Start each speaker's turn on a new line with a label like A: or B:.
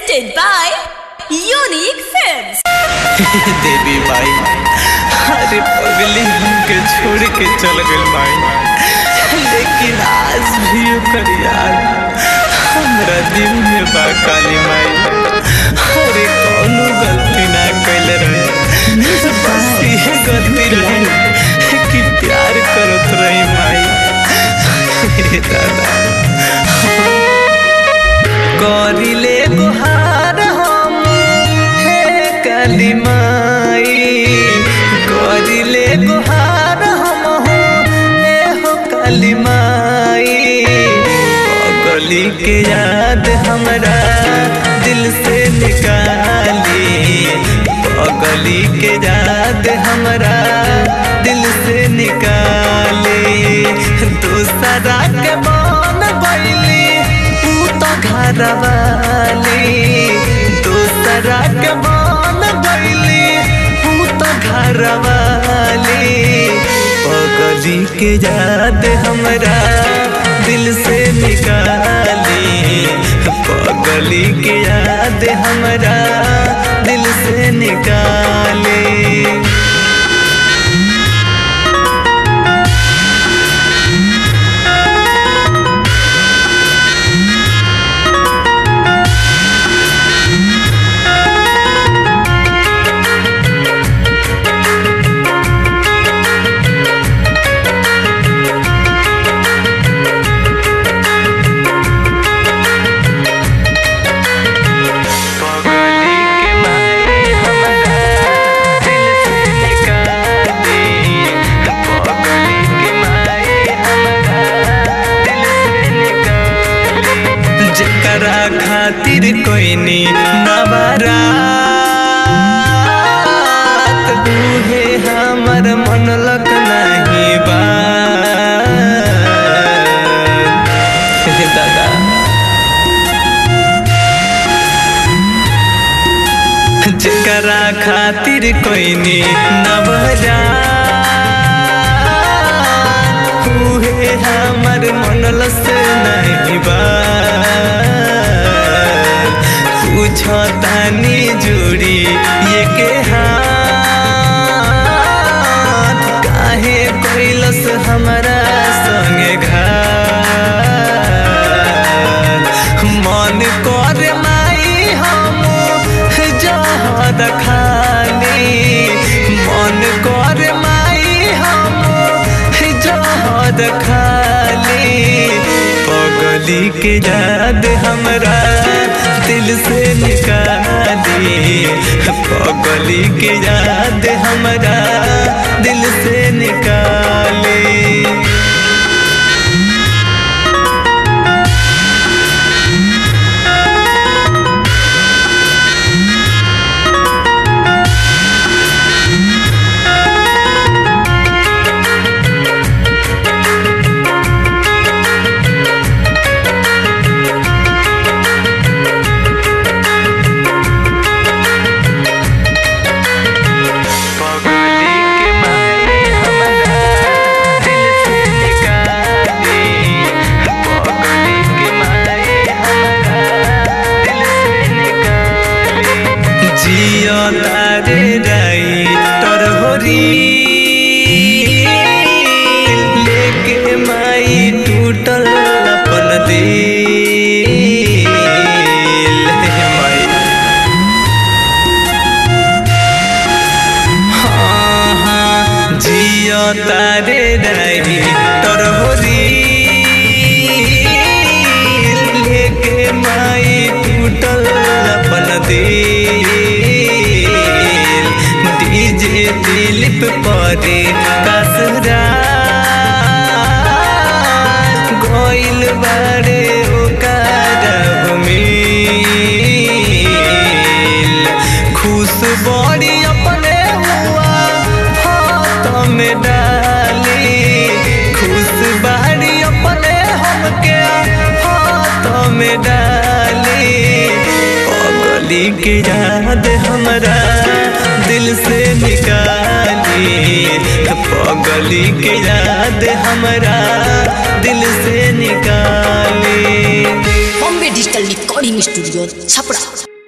A: presented by Unique Films।
B: देवी माई अरे पगली हमके छोड़ के चल गई माई, लेकिन आज भी ओकर याद हमरा दिल में बा काली माई। अरे कौनो गलती ना कैले रहे, बस ये गलती रहे कि प्यार करत रही माई। हे दादा करिले गुहार हम हे काली माई, करिले गुहार हम हे हो काली माई। पगली के याद हमरा दिल से निकाली, पगली के याद हमरा दिल से निकाली। दूसरा के मन गइली ऊ तो घर वाली, दूसरा के मन गइली ऊ तो घर वाली। पगली के याद हमरा दिल से निकाली, पगली के याद हमरा दिल से निकाली। खातिर कोई नी नवरात बूहे हमर मन लग नहीं बा। दादा जकरा खातिर कोई नी नवरात बूहे हमर मन लग नहीं बा। तानी जुड़ी ये के हाथ काहे कैलस हमरा संगे घात। मन कर माई हम जहर खाली, मन कर माई हम जहर खाली। पगली के याद हमरा दिल से निकाली, पगली के याद हमरा दिल से निकाली। लेके माई टूटल अपन दिल माई। हाँ हाँ जियो तारे रही तर होरी, लेके माई टूटल अपन दिल। डीजे दिलीप परे कसरा गोइल बारे ओकर मिल। खुश बड़ी अपने हुआ हाथ में डाली, खुश बड़ी अपने हमके हाथ में डाली। पगली के याद हमरा दिल से निकाली, पगली के याद हमरा दिल से निकाली।
A: Bombay digital recording studio Chhapra.